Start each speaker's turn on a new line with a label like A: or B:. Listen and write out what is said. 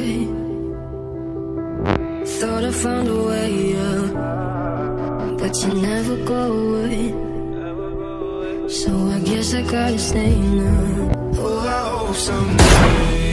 A: away. Thought I found a way, yeah, but you never go away. So I guess I gotta stay now. Oh, I hope someday